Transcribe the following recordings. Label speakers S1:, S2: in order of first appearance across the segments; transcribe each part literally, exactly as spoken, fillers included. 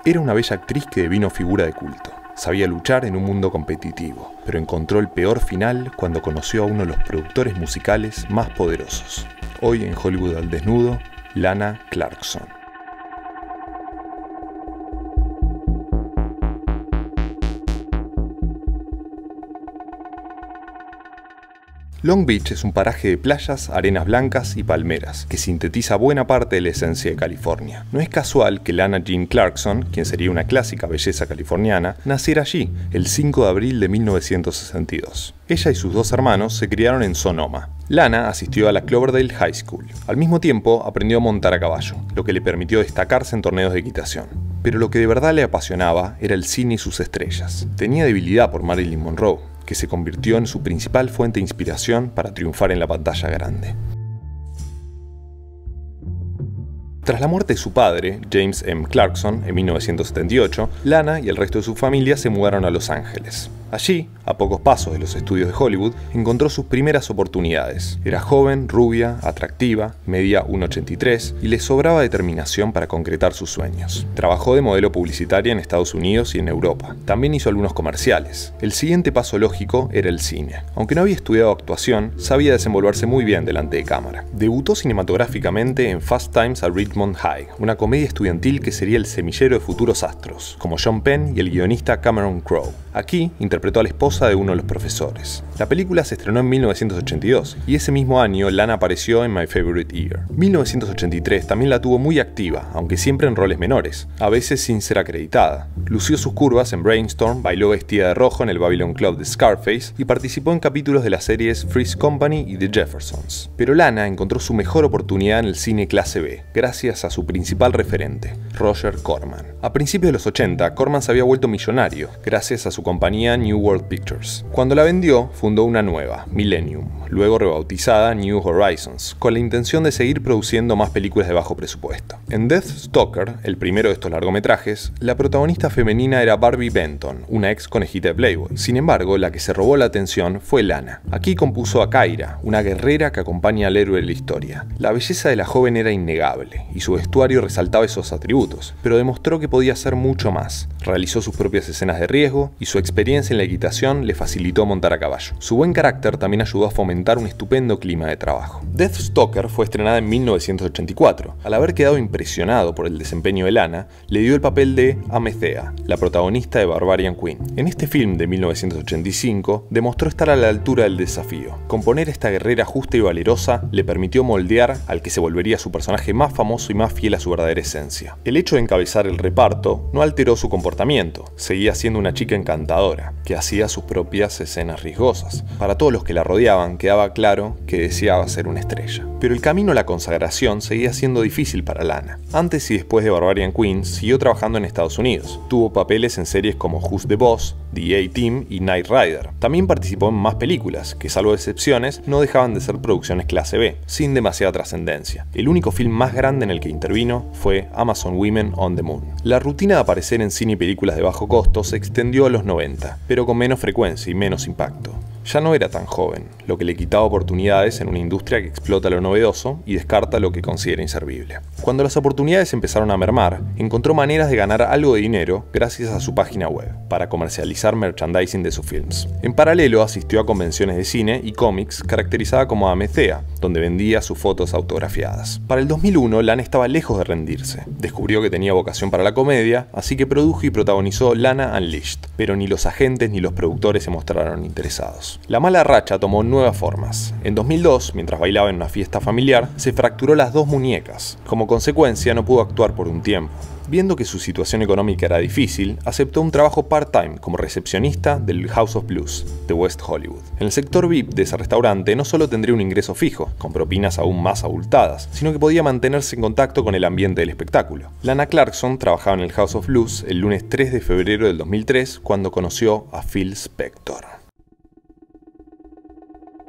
S1: Era una bella actriz que devino figura de culto. Sabía luchar en un mundo competitivo, pero encontró el peor final cuando conoció a uno de los productores musicales más poderosos. Hoy en Hollywood al desnudo, Lana Clarkson. Long Beach es un paraje de playas, arenas blancas y palmeras, que sintetiza buena parte de la esencia de California. No es casual que Lana Jean Clarkson, quien sería una clásica belleza californiana, naciera allí, el cinco de abril de mil novecientos sesenta y dos. Ella y sus dos hermanos se criaron en Sonoma. Lana asistió a la Cloverdale High School. Al mismo tiempo, aprendió a montar a caballo, lo que le permitió destacarse en torneos de equitación. Pero lo que de verdad le apasionaba era el cine y sus estrellas. Tenía debilidad por Marilyn Monroe, que se convirtió en su principal fuente de inspiración para triunfar en la pantalla grande. Tras la muerte de su padre, James M. Clarkson, en mil novecientos setenta y ocho, Lana y el resto de su familia se mudaron a Los Ángeles. Allí, a pocos pasos de los estudios de Hollywood, encontró sus primeras oportunidades. Era joven, rubia, atractiva, medía uno ochenta y tres y le sobraba determinación para concretar sus sueños. Trabajó de modelo publicitaria en Estados Unidos y en Europa. También hizo algunos comerciales. El siguiente paso lógico era el cine. Aunque no había estudiado actuación, sabía desenvolverse muy bien delante de cámara. Debutó cinematográficamente en Fast Times at Ridgemont High, una comedia estudiantil que sería el semillero de futuros astros, como Sean Penn y el guionista Cameron Crowe. Aquí interpretó a la esposa de uno de los profesores. La película se estrenó en mil novecientos ochenta y dos y ese mismo año Lana apareció en My Favorite Year. mil novecientos ochenta y tres también la tuvo muy activa, aunque siempre en roles menores, a veces sin ser acreditada. Lució sus curvas en Brainstorm, bailó vestida de rojo en el Babylon Club de Scarface y participó en capítulos de las series Three's Company y The Jeffersons. Pero Lana encontró su mejor oportunidad en el cine clase B, gracias a su principal referente, Roger Corman. A principios de los ochenta, Corman se había vuelto millonario, gracias a su compañía New World Pictures. Cuando la vendió, fundó una nueva, Millennium, luego rebautizada New Horizons, con la intención de seguir produciendo más películas de bajo presupuesto. En Deathstalker, el primero de estos largometrajes, la protagonista femenina era Barbie Benton, una ex conejita de Playboy. Sin embargo, la que se robó la atención fue Lana. Aquí compuso a Kyra, una guerrera que acompaña al héroe de la historia. La belleza de la joven era innegable, y su vestuario resaltaba esos atributos, pero demostró que podía hacer mucho más. Realizó sus propias escenas de riesgo, y su experiencia en la equitación le facilitó montar a caballo. Su buen carácter también ayudó a fomentar un estupendo clima de trabajo. Deathstalker fue estrenada en mil novecientos ochenta y cuatro. Al haber quedado impresionado por el desempeño de Lana, le dio el papel de Amethea, la protagonista de Barbarian Queen. En este film de mil novecientos ochenta y cinco, demostró estar a la altura del desafío. Componer esta guerrera justa y valerosa le permitió moldear al que se volvería su personaje más famoso y más fiel a su verdadera esencia. El hecho de encabezar el reparto no alteró su comportamiento. Seguía siendo una chica encantadora, que hacía sus propias escenas riesgosas. Para todos los que la rodeaban quedaba claro que deseaba ser una estrella. Pero el camino a la consagración seguía siendo difícil para Lana. Antes y después de Barbarian Queen, siguió trabajando en Estados Unidos. Tuvo papeles en series como Who's the Boss, The A-Team y Knight Rider. También participó en más películas, que salvo excepciones, no dejaban de ser producciones clase B, sin demasiada trascendencia. El único film más grande en el que intervino fue Amazon Women on the Moon. La rutina de aparecer en cine y películas de bajo costo se extendió a los noventa, pero con menos frecuencia y menos impacto. Ya no era tan joven, lo que le quitaba oportunidades en una industria que explota lo novedoso y descarta lo que considera inservible. Cuando las oportunidades empezaron a mermar, encontró maneras de ganar algo de dinero gracias a su página web, para comercializar merchandising de sus films. En paralelo asistió a convenciones de cine y cómics caracterizada como Amethea, donde vendía sus fotos autografiadas. Para el dos mil uno, Lana estaba lejos de rendirse. Descubrió que tenía vocación para la comedia, así que produjo y protagonizó Lana Unleashed, pero ni los agentes ni los productores se mostraron interesados. La mala racha tomó nuevas formas. En dos mil dos, mientras bailaba en una fiesta familiar, se fracturó las dos muñecas. Como consecuencia, no pudo actuar por un tiempo. Viendo que su situación económica era difícil, aceptó un trabajo part-time como recepcionista del House of Blues de West Hollywood. En el sector V I P de ese restaurante no solo tendría un ingreso fijo, con propinas aún más abultadas, sino que podía mantenerse en contacto con el ambiente del espectáculo. Lana Clarkson trabajaba en el House of Blues el lunes tres de febrero del dos mil tres cuando conoció a Phil Spector.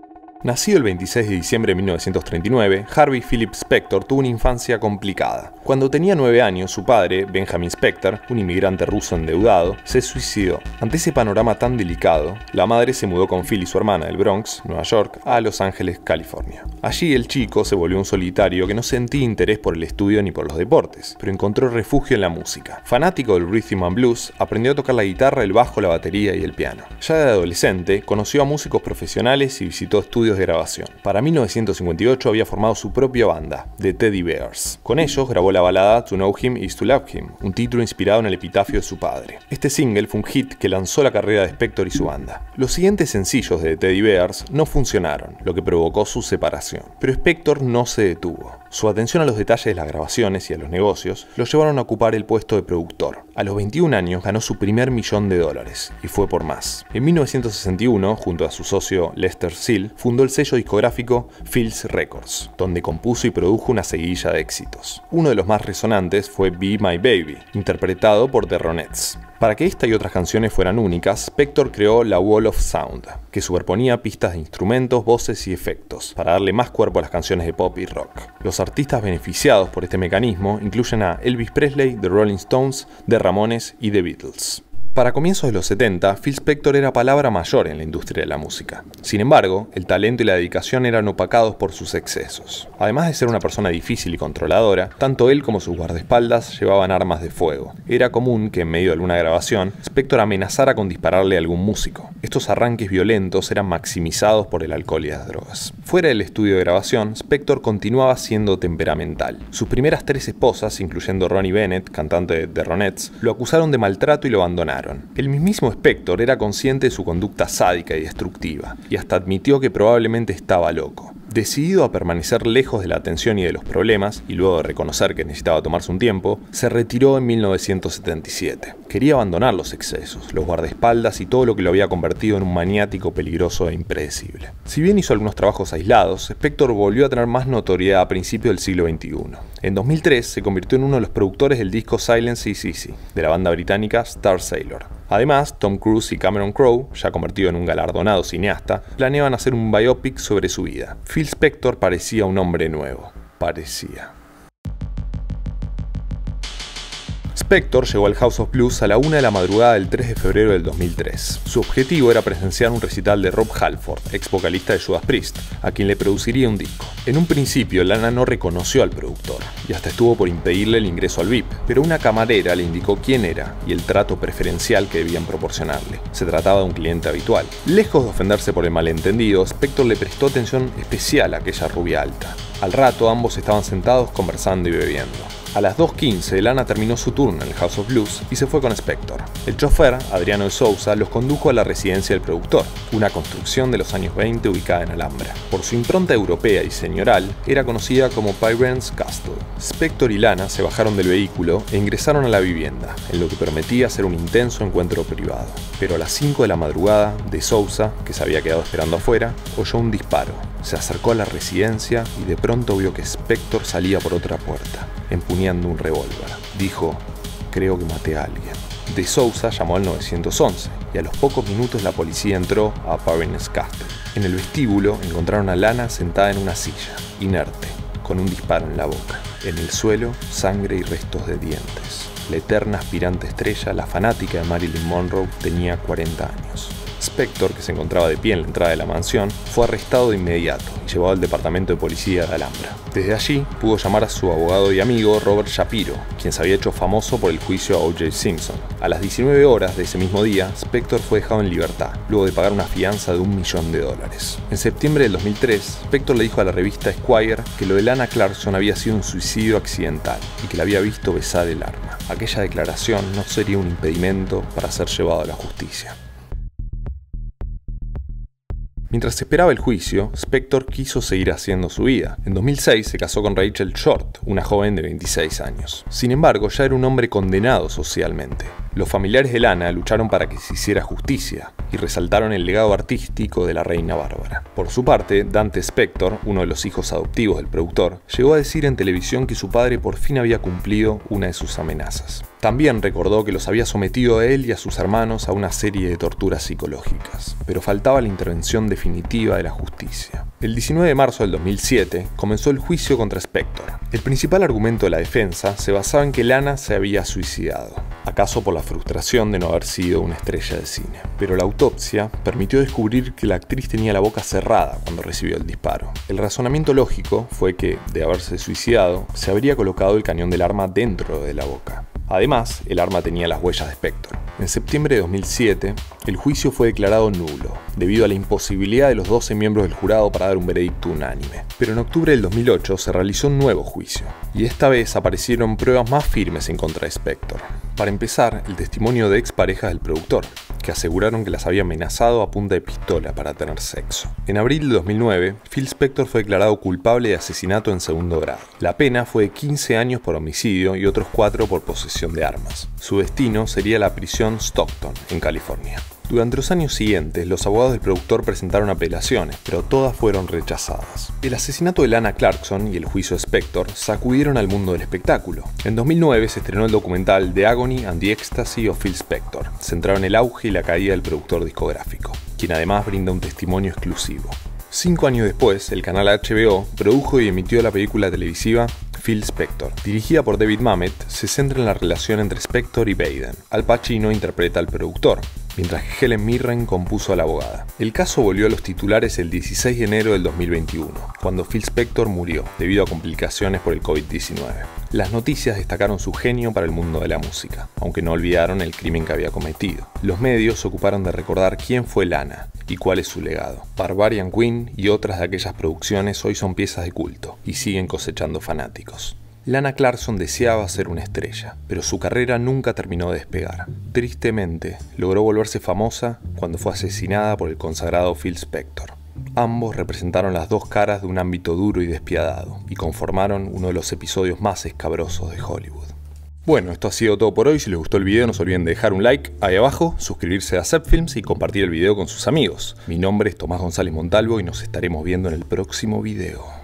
S1: Nacido el veintiséis de diciembre de mil novecientos treinta y nueve, Harvey Philip Spector tuvo una infancia complicada. Cuando tenía nueve años, su padre, Benjamin Spector, un inmigrante ruso endeudado, se suicidó. Ante ese panorama tan delicado, la madre se mudó con Phil y su hermana del Bronx, Nueva York, a Los Ángeles, California. Allí el chico se volvió un solitario que no sentía interés por el estudio ni por los deportes, pero encontró refugio en la música. Fanático del rhythm and blues, aprendió a tocar la guitarra, el bajo, la batería y el piano. Ya de adolescente, conoció a músicos profesionales y visitó estudios de grabación. Para mil novecientos cincuenta y ocho había formado su propia banda, The Teddy Bears. Con ellos grabó la balada To Know Him Is To Love Him, un título inspirado en el epitafio de su padre. Este single fue un hit que lanzó la carrera de Spector y su banda. Los siguientes sencillos de The Teddy Bears no funcionaron, lo que provocó su separación. Pero Spector no se detuvo. Su atención a los detalles de las grabaciones y a los negocios lo llevaron a ocupar el puesto de productor. A los veintiún años ganó su primer millón de dólares, y fue por más. En mil novecientos sesenta y uno, junto a su socio Lester Seal, fundó el sello discográfico Phil's Records, donde compuso y produjo una seguidilla de éxitos. Uno de los más resonantes fue Be My Baby, interpretado por The Ronettes. Para que esta y otras canciones fueran únicas, Spector creó la Wall of Sound, que superponía pistas de instrumentos, voces y efectos, para darle más cuerpo a las canciones de pop y rock. Los artistas beneficiados por este mecanismo incluyen a Elvis Presley, The Rolling Stones, The Ramones y The Beatles. Para comienzos de los setenta, Phil Spector era palabra mayor en la industria de la música. Sin embargo, el talento y la dedicación eran opacados por sus excesos. Además de ser una persona difícil y controladora, tanto él como sus guardaespaldas llevaban armas de fuego. Era común que en medio de alguna grabación, Spector amenazara con dispararle a algún músico. Estos arranques violentos eran maximizados por el alcohol y las drogas. Fuera del estudio de grabación, Spector continuaba siendo temperamental. Sus primeras tres esposas, incluyendo Ronnie Bennett, cantante de The Ronettes, lo acusaron de maltrato y lo abandonaron. El mismísimo Spector era consciente de su conducta sádica y destructiva, y hasta admitió que probablemente estaba loco. Decidido a permanecer lejos de la atención y de los problemas, y luego de reconocer que necesitaba tomarse un tiempo, se retiró en mil novecientos setenta y siete. Quería abandonar los excesos, los guardaespaldas y todo lo que lo había convertido en un maniático peligroso e impredecible. Si bien hizo algunos trabajos aislados, Spector volvió a tener más notoriedad a principios del siglo veintiuno. En dos mil tres se convirtió en uno de los productores del disco Silence Is Easy, de la banda británica Star Sailor. Además, Tom Cruise y Cameron Crowe, ya convertido en un galardonado cineasta, planeaban hacer un biopic sobre su vida. Phil Spector parecía un hombre nuevo. Parecía. Spector llegó al House of Blues a la una de la madrugada del tres de febrero del dos mil tres. Su objetivo era presenciar un recital de Rob Halford, ex vocalista de Judas Priest, a quien le produciría un disco. En un principio, Lana no reconoció al productor, y hasta estuvo por impedirle el ingreso al V I P, pero una camarera le indicó quién era y el trato preferencial que debían proporcionarle. Se trataba de un cliente habitual. Lejos de ofenderse por el malentendido, Spector le prestó atención especial a aquella rubia alta. Al rato, ambos estaban sentados conversando y bebiendo. A las dos quince, Lana terminó su turno en el House of Blues y se fue con Spector. El chofer, Adriano de Souza, los condujo a la residencia del productor, una construcción de los años veinte ubicada en Alhambra. Por su impronta europea y señorial, era conocida como Pyron's Castle. Spector y Lana se bajaron del vehículo e ingresaron a la vivienda, en lo que permitía ser un intenso encuentro privado. Pero a las cinco de la madrugada, de Souza, que se había quedado esperando afuera, oyó un disparo. Se acercó a la residencia y de pronto vio que Spector salía por otra puerta, empuñando un revólver. Dijo: creo que maté a alguien. De Souza llamó al nueve once y a los pocos minutos la policía entró a Pyron's Castle. En el vestíbulo encontraron a Lana sentada en una silla, inerte, con un disparo en la boca. En el suelo, sangre y restos de dientes. La eterna aspirante estrella, la fanática de Marilyn Monroe, tenía cuarenta años. Spector, que se encontraba de pie en la entrada de la mansión, fue arrestado de inmediato y llevado al departamento de policía de Alhambra. Desde allí pudo llamar a su abogado y amigo Robert Shapiro, quien se había hecho famoso por el juicio a O J Simpson. A las diecinueve horas de ese mismo día, Spector fue dejado en libertad, luego de pagar una fianza de un millón de dólares. En septiembre del dos mil tres, Spector le dijo a la revista Esquire que lo de Lana Clarkson había sido un suicidio accidental y que la había visto besar el arma. Aquella declaración no sería un impedimento para ser llevado a la justicia. Mientras esperaba el juicio, Spector quiso seguir haciendo su vida. En dos mil seis se casó con Rachel Short, una joven de veintiséis años. Sin embargo, ya era un hombre condenado socialmente. Los familiares de Lana lucharon para que se hiciera justicia y resaltaron el legado artístico de la reina Bárbara. Por su parte, Dante Spector, uno de los hijos adoptivos del productor, llegó a decir en televisión que su padre por fin había cumplido una de sus amenazas. También recordó que los había sometido a él y a sus hermanos a una serie de torturas psicológicas, pero faltaba la intervención definitiva de la justicia. El diecinueve de marzo del dos mil siete comenzó el juicio contra Spector. El principal argumento de la defensa se basaba en que Lana se había suicidado, acaso por la frustración de no haber sido una estrella de cine. Pero la autopsia permitió descubrir que la actriz tenía la boca cerrada cuando recibió el disparo. El razonamiento lógico fue que, de haberse suicidado, se habría colocado el cañón del arma dentro de la boca. Además, el arma tenía las huellas de Spector. En septiembre de dos mil siete, el juicio fue declarado nulo, debido a la imposibilidad de los doce miembros del jurado para dar un veredicto unánime. Pero en octubre del dos mil ocho se realizó un nuevo juicio, y esta vez aparecieron pruebas más firmes en contra de Spector. Para empezar, el testimonio de exparejas del productor, que aseguraron que las había amenazado a punta de pistola para tener sexo. En abril de dos mil nueve, Phil Spector fue declarado culpable de asesinato en segundo grado. La pena fue de quince años por homicidio y otros cuatro por posesión de armas. Su destino sería la prisión Stockton, en California. Durante los años siguientes, los abogados del productor presentaron apelaciones, pero todas fueron rechazadas. El asesinato de Lana Clarkson y el juicio de Spector sacudieron al mundo del espectáculo. En dos mil nueve se estrenó el documental The Agony and the Ecstasy of Phil Spector, centrado en el auge y la caída del productor discográfico, quien además brinda un testimonio exclusivo. Cinco años después, el canal H B O produjo y emitió la película televisiva Phil Spector. Dirigida por David Mamet, se centra en la relación entre Spector y Baden. Al Pacino interpreta al productor, mientras que Helen Mirren compuso a la abogada. El caso volvió a los titulares el dieciséis de enero del dos mil veintiuno, cuando Phil Spector murió, debido a complicaciones por el COVID diecinueve. Las noticias destacaron su genio para el mundo de la música, aunque no olvidaron el crimen que había cometido. Los medios se ocuparon de recordar quién fue Lana y cuál es su legado. Barbarian Queen y otras de aquellas producciones hoy son piezas de culto y siguen cosechando fanáticos. Lana Clarkson deseaba ser una estrella, pero su carrera nunca terminó de despegar. Tristemente, logró volverse famosa cuando fue asesinada por el consagrado Phil Spector. Ambos representaron las dos caras de un ámbito duro y despiadado, y conformaron uno de los episodios más escabrosos de Hollywood. Bueno, esto ha sido todo por hoy. Si les gustó el video no se olviden de dejar un like ahí abajo, suscribirse a Zepfilms y compartir el video con sus amigos. Mi nombre es Tomás González Montalvo y nos estaremos viendo en el próximo video.